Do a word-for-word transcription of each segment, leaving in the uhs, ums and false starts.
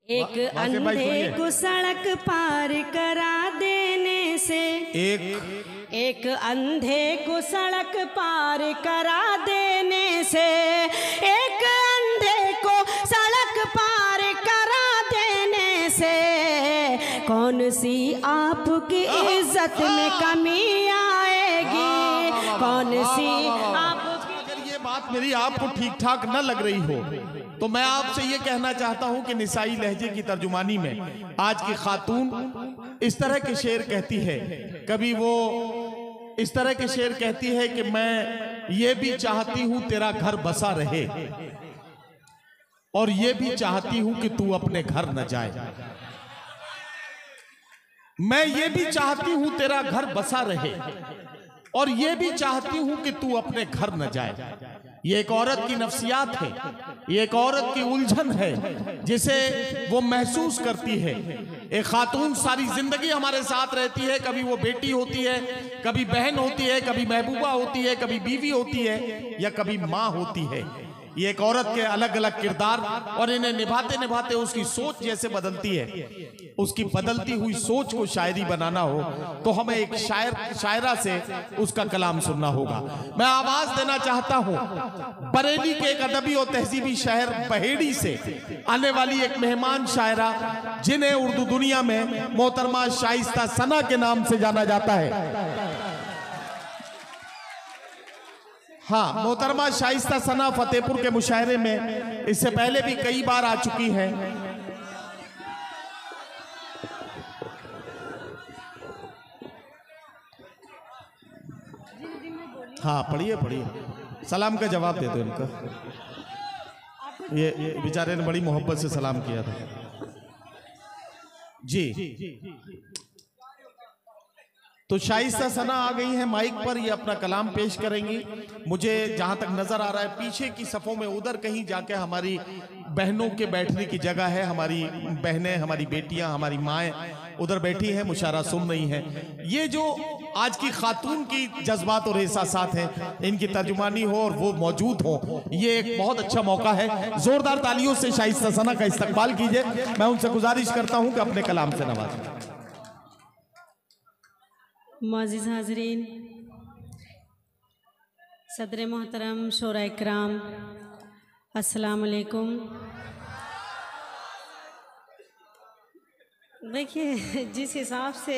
एक अंधे को सड़क पार करा देने से, एक एक अंधे को सड़क पार करा देने से, एक अंधे को सड़क पार करा देने से कौन सी आपकी इज्जत में कमी आएगी, कौन सी आपकी। अगर ये बात मेरी आपको ठीक ठाक न लग रही हो तो मैं आपसे ये कहना चाहता हूं कि निसाई लहजे की तर्जुमानी में आज की खातून इस तरह के शेर कहती है, कभी वो इस तरह के शेर कहती है कि मैं ये भी चाहती हूं तेरा घर बसा रहे और ये भी चाहती हूं कि तू अपने घर न जाए। मैं ये भी चाहती हूं तेरा घर बसा रहे और ये भी चाहती हूं कि तू अपने घर न जाए। ये एक औरत की नफ्सियात है, ये एक औरत की उलझन है जिसे वो महसूस करती है। एक खातून सारी जिंदगी हमारे साथ रहती है, कभी वो बेटी होती है, कभी बहन होती है, कभी महबूबा होती है, कभी बीवी होती है या कभी माँ होती है। ये एक औरत के अलग अलग किरदार और इन्हें निभाते निभाते उसकी सोच जैसे बदलती है। उसकी बदलती हुई सोच को शायरी बनाना हो तो हमें एक शायर शायरा से उसका कलाम सुनना होगा। मैं आवाज देना चाहता हूं बरेली के एक अदबी और तहजीबी शहर बहेड़ी से आने वाली एक मेहमान शायरा जिन्हें उर्दू दुनिया में मोहतरमा शाइस्ता सना के नाम से जाना जाता है। हाँ, मोहतरमा शाइस्ता सना फतेहपुर के मुशायरे में इससे पहले भी कई बार आ चुकी हैं। हाँ, पढ़िए पढ़िए, सलाम का जवाब दे दो इनका। ये, ये बेचारे ने बड़ी मोहब्बत से सलाम किया था जी। तो शाइस्ता सना आ गई हैं माइक पर, ये अपना कलाम पेश करेंगी। मुझे जहां तक नजर आ रहा है पीछे की सफों में उधर कहीं जाके हमारी बहनों के बैठने की जगह है, हमारी बहनें, हमारी बेटियां, हमारी माएँ उधर बैठी हैं, मुशायरा सुन रही हैं। ये जो आज की खातून की जज्बात और एहसासात हैं, इनकी तर्जुमानी हो और वो मौजूद हो, ये एक बहुत अच्छा मौका है। जोरदार तालियों से शाइस्ता सना का इस्तकबाल कीजिए। मैं उनसे गुजारिश करता हूं कि अपने कलाम से नवाजें। मुअज़्ज़िज़ हाज़रीन, सदर मोहतरम, शोरा इकराम, अस्सलाम वालेकुम। देखिए, जिस हिसाब से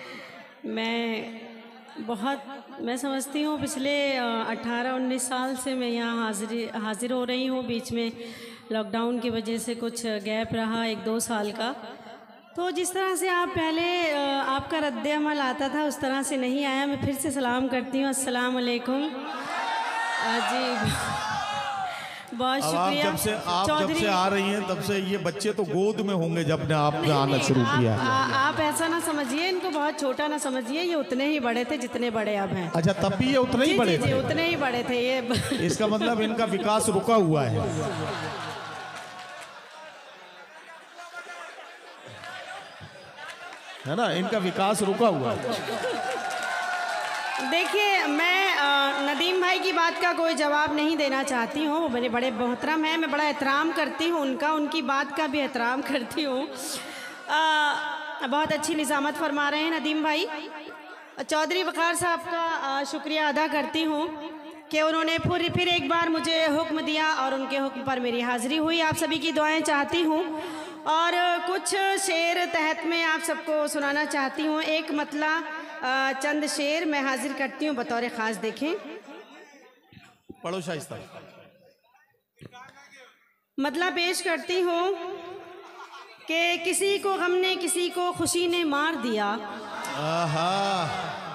मैं बहुत मैं समझती हूँ पिछले अठारह उन्नीस साल से मैं यहाँ हाजिर हाजिर हो रही हूँ। बीच में लॉकडाउन की वजह से कुछ गैप रहा एक दो साल का। तो जिस तरह से आप पहले आपका रद्द अमल आता था उस तरह से नहीं आया। मैं फिर से सलाम करती हूँ, अस्सलाम वालेकुम जी। बहुत शुक्रिया। जब से आप जब से आ रही हैं तब से ये बच्चे तो गोद में होंगे जब ने आपने आना शुरू किया। आप, आप ऐसा ना समझिए, इनको बहुत छोटा ना समझिए, ये उतने ही बड़े थे जितने बड़े अब हैं। अच्छा, तब भी ये उतने ही बड़े थे? उतने ही बड़े थे ये। इसका मतलब इनका विकास रुका हुआ है। है ना, इनका विकास रुका हुआ है। देखिए, मैं नदीम भाई की बात का कोई जवाब नहीं देना चाहती हूँ। वो मेरे बड़े मोहतरम हैं, मैं बड़ा एहतराम करती हूँ उनका, उनकी बात का भी एहतराम करती हूँ। बहुत अच्छी निज़ामत फरमा रहे हैं नदीम भाई। चौधरी वक़ार साहब का शुक्रिया अदा करती हूँ कि उन्होंने फिर फिर एक बार मुझे हुक्म दिया और उनके हुक्म पर मेरी हाज़िरी हुई। आप सभी की दुआएं चाहती हूँ और कुछ शेर तहत में आप सबको सुनाना चाहती हूँ। एक मतला चंद शेर मैं हाजिर करती हूँ बतौर ख़ास। देखें, पढ़ो शाइस्ता। मतला पेश करती हूँ कि किसी को गम ने किसी को खुशी ने मार दिया, आहा।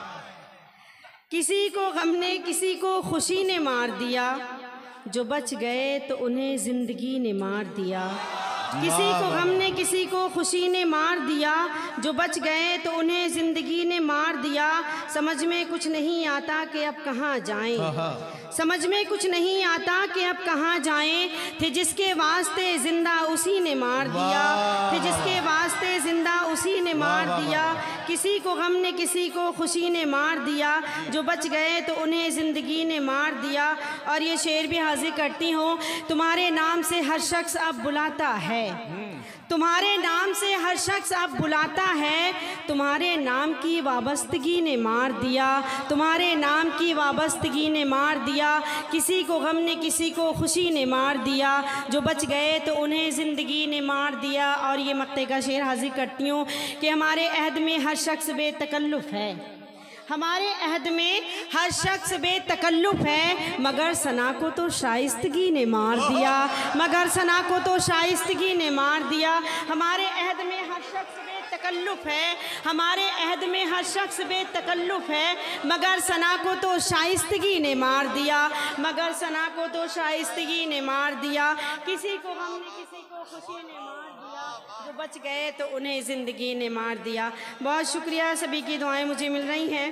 किसी को गम ने किसी को खुशी ने मार दिया, जो बच गए तो उन्हें ज़िंदगी ने मार दिया। किसी को गम ने किसी को खुशी ने मार दिया, जो बच गए तो उन्हें ज़िंदगी ने मार दिया। समझ में कुछ नहीं आता कि अब कहाँ जाएं, समझ में कुछ नहीं आता कि अब कहाँ जाएं। थे जिसके वास्ते ज़िंदा उसी ने मार दिया, थे जिसके वास्ते ज़िंदा उसी ने मार दिया। किसी को गम ने किसी को खुशी ने मार दिया, जो बच गए तो उन्हें ज़िंदगी ने मार दिया। और ये शेर भी हाजिर करती हूँ, तुम्हारे नाम से हर शख्स अब बुलाता है, तुम्हारे नाम से हर शख्स अब बुलाता है, तुम्हारे नाम की वाबस्तगी ने मार दिया, तुम्हारे नाम की वाबस्तगी ने मार दिया। किसी को गम ने, किसी को खुशी ने मार दिया, जो बच गए तो उन्हें ज़िंदगी ने मार दिया। और ये मक्ते का शेर हाजिर करती हूँ कि हमारे अहद में हर शख्स बेतकल्लुफ़ है, हमारे अहद में हर शख्स बेतकल्लुफ़ है, मगर सना को तो शाइस्तगी ने मार दिया, मगर सना को तो शाइस्तगी ने मार दिया। हमारे अहद में हर शख्स बेतकल्लुफ़ है, हमारे अहद में हर शख्स बेतकल्लुफ़ है, मगर सना को तो शाइस्तगी ने मार दिया, मगर सना को तो शाइस्तगी ने मार दिया। किसी को गम ने, किसी को खुशी ने मार दिया, जो बच गए तो उन्हें ज़िंदगी ने मार दिया। बहुत शुक्रिया, सभी की दुआएं मुझे मिल रही हैं।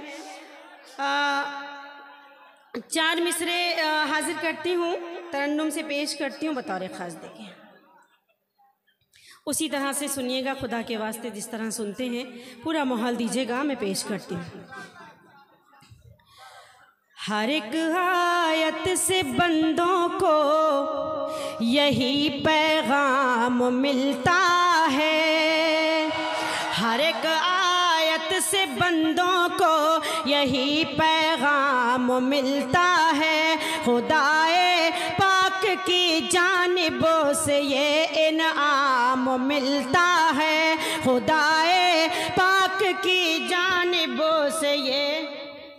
चार मिसरे हाजिर करती हूँ, तरन्नुम से पेश करती हूँ बतौर ख़ास। देखें, उसी तरह से सुनिएगा, खुदा के वास्ते जिस तरह सुनते हैं पूरा माहौल दीजिएगा। मैं पेश करती हूँ। हर एक आयत से बंदों को यही पैगाम मिलता है, हर एक आयत से बंदों को यही पैगाम मिलता है। खुदाए पाक की जानिबों से ये इनाम मिलता है, खुदाए पाक की जानिबों से ये।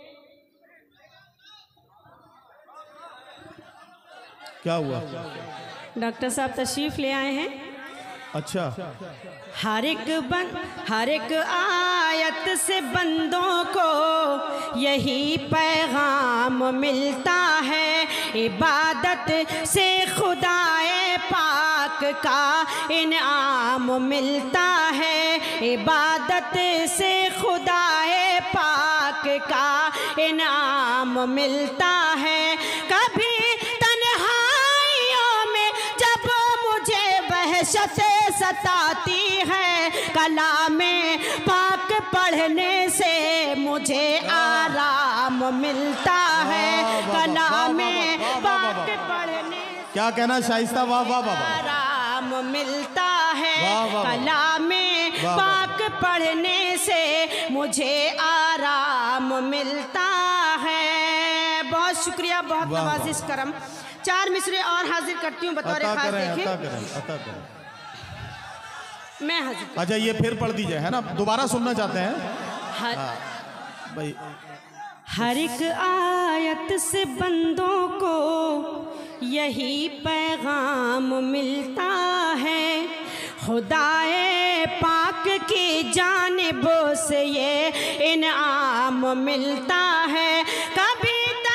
क्या हुआ? डॉक्टर साहब तशरीफ ले आए हैं। अच्छा। हर एक बन हर एक आयत से बंदों को यही पैगाम मिलता है, इबादत से खुदाए पाक का इनाम मिलता है, इबादत से खुदाए पाक का इनाम मिलता है। कभी वहशतें सताती है, कलामे पाक पढ़ने से मुझे आराम मिलता है, कलामे पाक पढ़ने से क्या कहना शाइस्ता? वाह वाह वाह, आराम मिलता है, कलामे पाक पढ़ने से मुझे आराम मिलता है। बहुत शुक्रिया, बहुत नवाजिश करम। चार मिसरे और हाजिर करती हूँ बतौर खास। देखें, मैं हाजिर। अच्छा, ये फिर पढ़ दीजिए, है ना? दोबारा सुनना चाहते हैं? हर, भाई, हर एक आयत से बंदों को यही पैगाम मिलता है, खुदाए पाक की जानिबों से ये इनाम मिलता है। कभी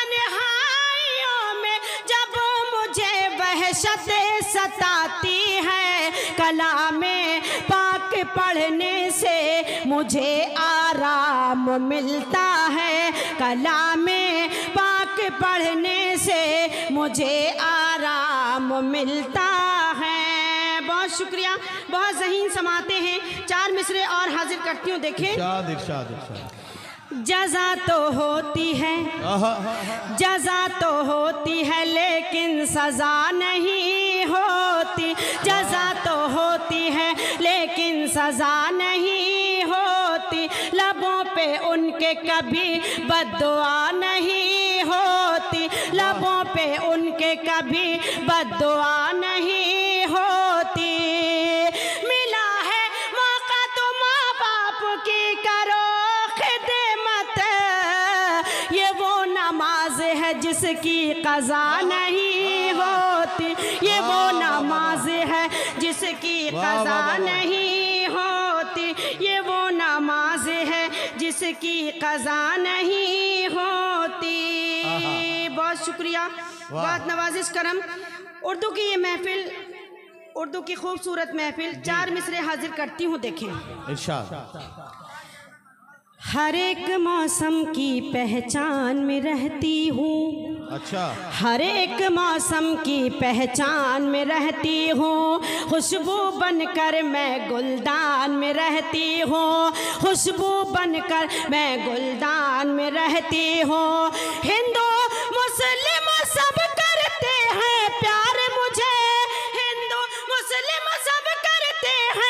वहशतें सताती है, कलामे पाक पढ़ने से मुझे आराम मिलता है, कलामे पाक पढ़ने से मुझे आराम मिलता है। बहुत शुक्रिया, बहुत ज़हीन समाते हैं। चार मिसरे और हाजिर करती हूँ। देखें, इरशाद इरशाद इरशाद। जज़ा तो होती है, जज़ा तो होती है लेकिन सज़ा नहीं होती, जज़ा तो होती है लेकिन सज़ा नहीं होती, लबों पे उनके कभी बद्दुआ नहीं होती, लबों पे उनके कभी बद्दुआ नहीं होती। मिला है मौका तो माँ बाप की करो खिदमत, ये वो नमाज है जिसकी कज़ा नहीं होती, ये वो नमाज है जिसकी कज़ा नहीं होती, ये वो नमाज है जिसकी कज़ा नहीं होती। बहुत शुक्रिया, बहुत नवाजिश करम। उर्दू की ये महफिल, उर्दू की खूबसूरत महफिल, चार मिसरे हाजिर करती हूँ। देखें, इरशाद। हर एक मौसम की पहचान में रहती हूँ, अच्छा, हर एक मौसम की पहचान में रहती हूँ, खुशबू बनकर मैं गुलदान में रहती हूँ, खुशबू बनकर मैं गुलदान में रहती हूँ। हिंदू मुस्लिम सब करते हैं प्यार मुझे, हिंदू मुस्लिम सब करते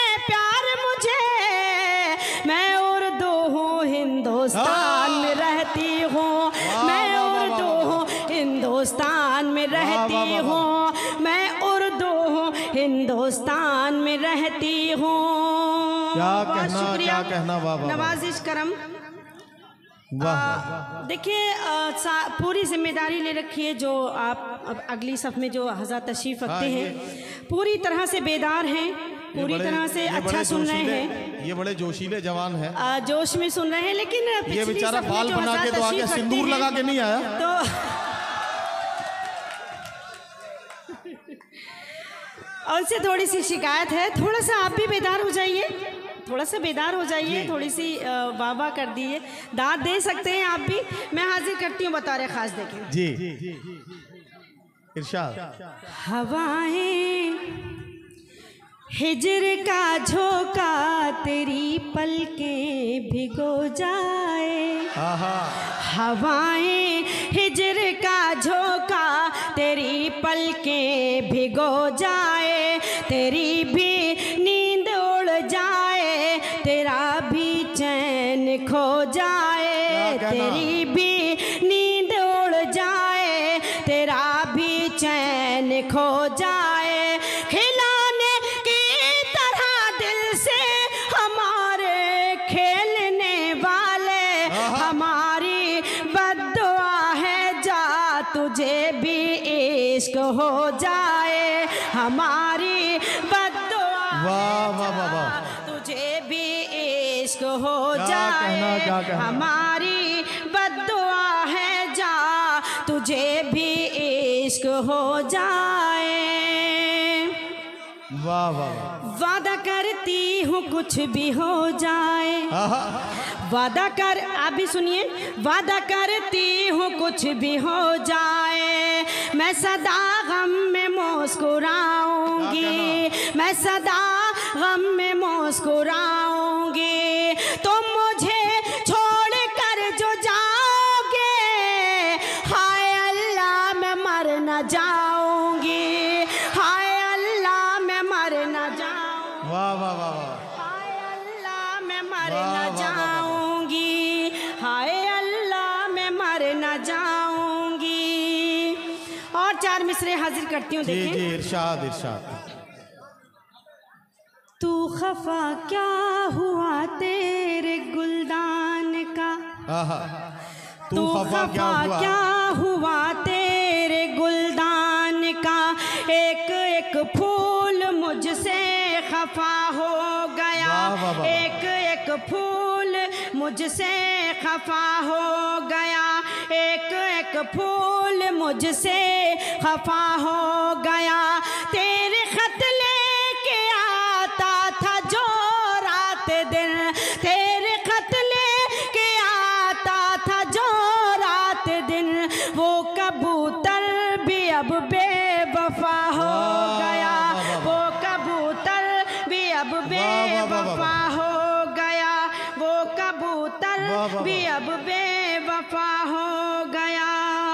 हिंदुस्तान में रहती हूँ, मैं उर्दू हिंदुस्तान में रहती हूँ, मैं उर्दू हिंदुस्तान में रहती हूँ। क्या कहना, क्या कहना, वाह वाह, नवाजिश करम। वाह। देखिए पूरी जिम्मेदारी ले रखी है, जो आप अब अगली सफ में जो हज़रत तशरीफ रखते हैं पूरी तरह से बेदार हैं, पूरी तरह से अच्छा सुन रहे हैं। ये बड़े जोशीले जवान हैं, जोश में सुन रहे हैं। लेकिन ये बेचारा बाल बना के तो आगे सिंदूर लगा के नहीं आया तो उनसे थोड़ी सी शिकायत है, थोड़ा सा आप भी बेदार हो जाइए, थोड़ा सा बेदार हो जाइए, थोड़ी सी वाह वाह कर दिए, दाद दे सकते हैं आप भी। मैं हाजिर करती हूँ बतौर खास, देखें जी इरशाद। हवाएं हिजर का झोंका तेरी पलकें भिगो जाए, हवाएं हिजर का झोंका तेरी पलकें भिगो जाए, तेरी भी नींद उड़ जाए, तेरा भी चैन खो जाए, तेरी भी नींद उड़ जाए, तेरा भी चैन खो जाए, खिलाने की तरह दिल से हमारे खेलने वाले, हमारी बद्दुआ है जा तुझे भी इश्क हो जाए, हमारी बद्दुआ वाह वाह वाह, तुझे भी इश्क हो जाए, हमारी बद्दुआ है जा तुझे भी इश्क हो जाए। वाह वाह। वादा करती हूँ कुछ भी हो जाए, वादा कर, आप भी सुनिए, वादा करती हूँ कुछ भी हो जाए, मैं सदा गम में मुस्कुराऊंगी, मैं सदा गम में मुस्कुराऊंगी, तुम मुझे छोड़ कर जो जाओगे, हाय अल्लाह मैं मर न जाऊंगी, हाय अल्लाह मैं मर न जाऊंगी, वाह वाह वाह, हाय अल्लाह मैं मर न जाऊंगी, हाय अल्लाह मैं मर न जाऊंगी। और चार मिसरे हाजिर करती हूँ, देखें। जी जी इरशाद इरशाद। तू खफा क्या हुआ तेरे गुलदान का, तू खफा क्या हुआ तेरे गुलदान का, एक एक फूल मुझसे खफा हो गया, एक एक फूल मुझसे खफा हो गया, एक एक फूल मुझसे खफा हो गया, तेरे खत लेके आता था जो रात दिन, तेरे खत लेके आता था जो रात दिन, वो कबूतर भी अब बेवफा हो गया, वो कबूतर भी अब बेवफा हो गया, वो कबूतर भी अब बेवफा हो गया।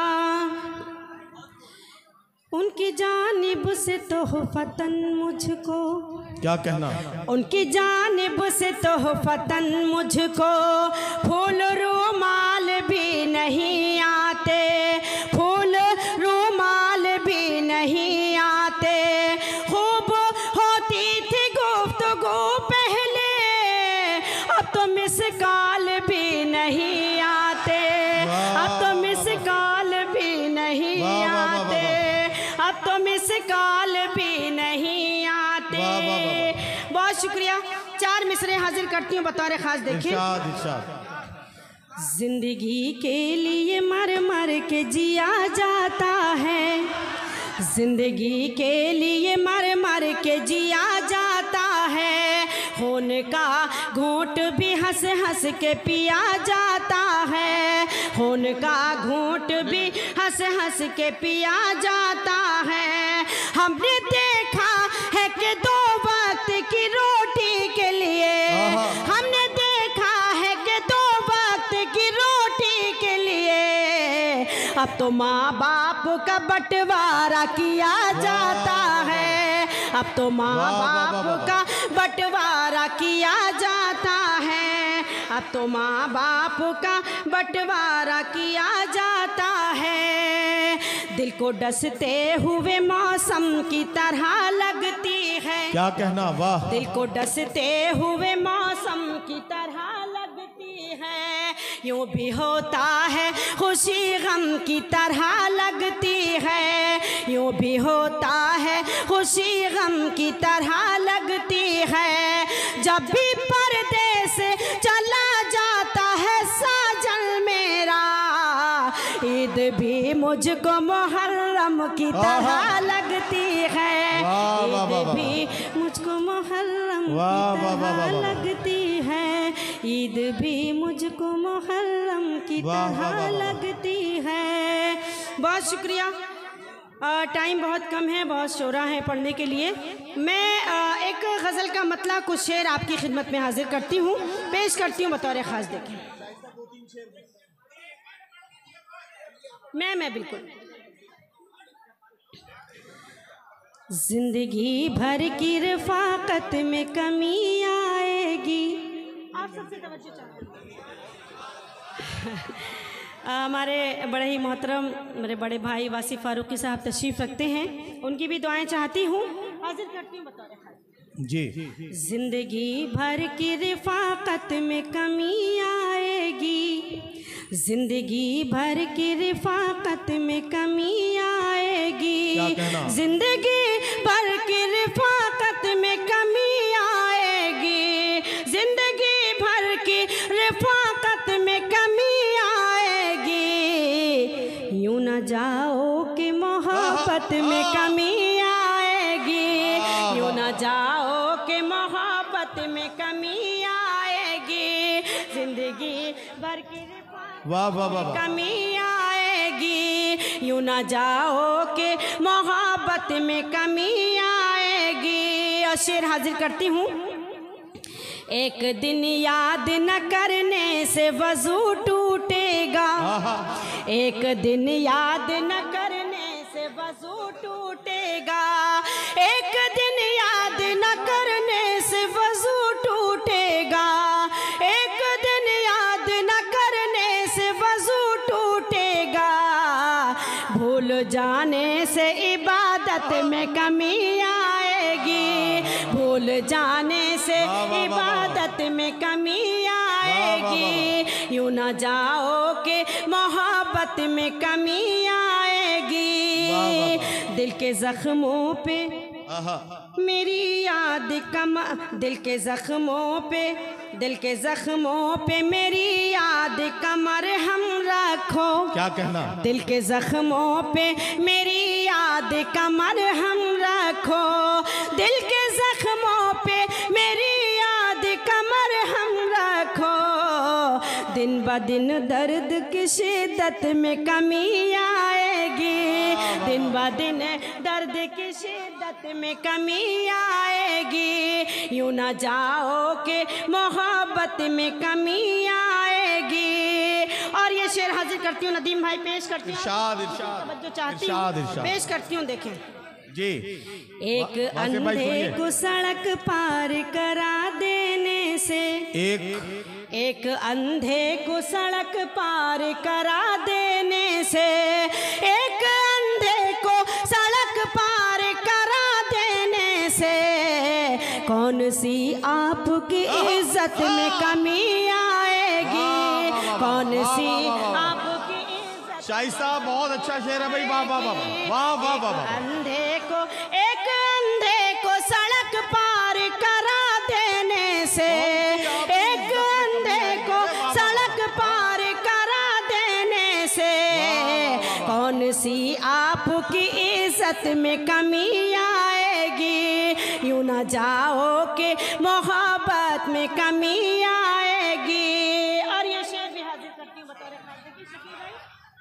उनकी जानिब से तोहफतन मुझको, क्या कहना, उनकी जानिब से तोहफतन मुझको फूल रुमाल भी नहीं आते, फूल रुमाल भी नहीं आते, खूब होती थी गुफ्तगू पहले, अब तो मिस कॉल भी नहीं आते, अब तो मिस कॉल भी नहीं आते, अब तो मिस कॉल भी नहीं आते। बहुत शुक्रिया। चार मिसरे हाजिर करती हूँ बतौर खास, देखिए। इरशाद इरशाद। जिंदगी के लिए मर मर के जिया जाता है, जिंदगी के लिए मर मर के जिया जाता है, खून का घूंट भी हंस हंस के पिया जाता है, खून का घूंट भी हंस हंस के पिया जाता है। हमने देखा है कि दो वक्त की रोटी के लिए, हमने देखा है कि दो वक्त की रोटी के लिए अब तो माँ बाप का बंटवारा किया जाता है, अब तो माँ बाप का बंटवारा किया जाता है, अब तो माँ बाप का बंटवारा किया जाता है, दिल को डसते हुए मौसम की तरह लगती है। क्या कहना, वाह। दिल को डसते हुए मौसम की तरह लगती है, यूं भी होता है खुशी गम की तरह लगती है, यूं भी होता है खुशी गम की तरह लगती है। जब भी परदेस चला जाता है साजन मेरा, ईद भी मुझको मुहर्रम की तरह लगती है, ईद भी मुझको मुहर्रम की तरह लगती है, ईद भी मुझको मुहर्रम की तरह लगती है। बहुत शुक्रिया। टाइम बहुत कम है, बहुत शोरा है पढ़ने के लिए। मैं आ, एक गज़ल का मतला कुछ शेर आपकी खिदमत में हाजिर करती हूँ, पेश करती हूँ बतौर ख़ास। देखें, मैं मैं बिल्कुल जिंदगी भर की रफ़ाकत में कमी आएगी। आप सबसे तवज्जो चाहते हैं। हमारे बड़े ही मोहतरम मेरे बड़े भाई वासी फारूकी साहब तशरीफ़ रखते हैं, उनकी भी दुआएं चाहती हूँ, हाजिर करती हूँ बतौर ख़ास। जी। जिंदगी भर की रफ़ाकत में कमी आएगी, जिंदगी भर की रफ़ाकत में कमी आएगी, जिंदगी भर की रफ़ाकत में कमी आएगी, जिंदगी भर की रफ़ाकत में कमी आएगी, यूं न जाओ कि मोहब्बत में कमी आएगी, यूं न जाओ कि मोहब्बत में कमी आएगी, जिंदगी भर की वाह वाह वाह कमी आएगी, यूं ना जाओ कि मोहब्बत में कमी आएगी। और शेर हाजिर करती हूँ। एक दिन याद न करने से वजू टूटेगा, एक दिन याद न करने से वजू टूटेगा, एक दिन याद न करने से वजू टूटेगा, एक दिन याद न करने से वजू टूटेगा, भूल जाने से इबादत में कमी आएगी, भूल जाने से इबादत में कमी आएगी, यूं ना जाओ कि मोहब्बत में कमी आएगी। दिल के जख्मों पे मेरी याद कम, दिल के जख्मों पे, दिल के जख्मों पे मेरी याद कमर हम रखो। क्या कहना? दिल के जख्मों पे मेरी याद कमर हम रखो, दिल के जख्मों पे मेरी याद कमर हम रखो, दिन ब दिन दर्द की शिद्दत में कमी आएगी, दिन ब दिन दर्द की शिद्दत में कमी आएगी, यूं ना जाओ कि मोहब्बत में कमी आएगी। और ये शेर हाजिर करती हूँ, नदीम भाई पेश करती हूँ, इरशाद इरशाद जो चाहती हूँ पेश करती हूँ। देखें जी, एक अंधे को सड़क पार करा देने से, एक एक अंधे को सड़क पार करा देने से, एक अंधे को सड़क पार करा देने से, कौन सी आपकी इज्जत में कमी आएगी, कौन सी आपकी इज्जत। शाही साहब बहुत अच्छा शेर है भाई, वाह वाह वाह वाह वाह वाह। अंधे को, एक अंधे को सड़क पार करा देने से, एक अंधे को सड़क पार करा देने से, कौन सी आपकी इज्जत में कमी आएगी, यूं ना जाओ कि मोहब्बत में कमी आएगी। और ये शेर भी हाजिर करती हूँ बतौर खातिर शकील भाई।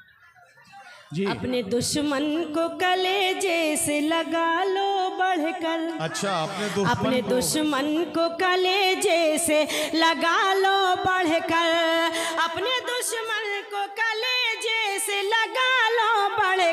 जी। अपने दुश्मन को कलेजे से लगा लो बढ़कर, अच्छा, अपने दुश्मन अपने को दुश्मन को कलेजे से लगा लो बढ़कर, अपने दुश्मन को कलेजे से लगा लो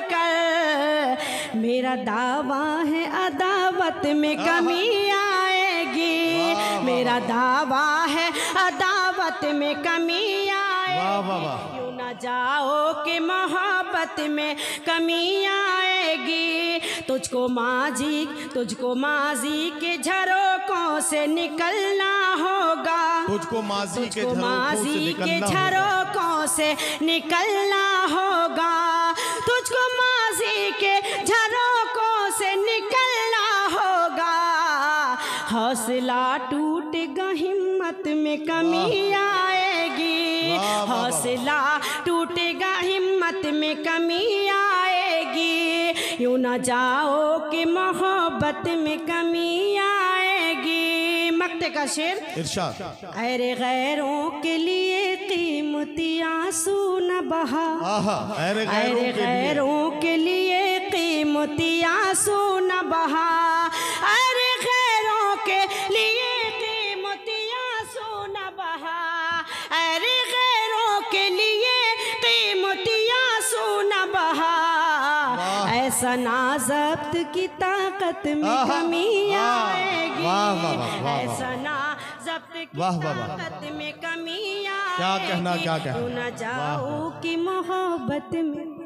बढ़कर, मेरा दावा है अदावत में कमी आएगी, मेरा दावा है अदावत में कमी आए, वाह वाह वाह। यूं न जाओ कि मोहब्बत में कमी आएगी। तुझको माजी तुझको माजी के झरोकों से निकलना होगा, तुझको माजी के तुझको माजी के झरोकों झरोकों से निकलना होगा, तुझको माजी के झरोकों से निकलना होगा। हौसला टूटेगा हिम्मत में कमी आएगी, हौसला टूटेगा हिम्मत में कमी आएगी। यूं न जाओ कि मोहब्बत में कमी आएगी। मक्ते का शेर इरशाद। अरे गैरों के लिए कीमती आंसू न बहा, अरे अरे गैरों के लिए कीमती आंसू न बहा, अरे गैरों के लिए कीमती आंसू न बहा, अरे गैरों के लिए कीमती आंसू न बहा। ऐसा ना ज़ब्त की ताकत में कमी आएगी, ऐसा ना ज़ब्त की ताकत में कमी आएगी। क्या कहना क्या कहना। यूं न जाओ कि मोहब्बत में